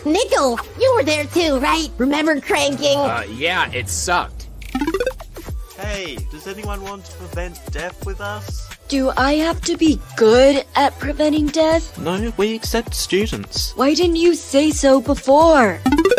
Nickel, you were there too, right? Remember cranking? Yeah, it sucked. Hey, does anyone want to prevent death with us? Do I have to be good at preventing death? No, we accept students. Why didn't you say so before?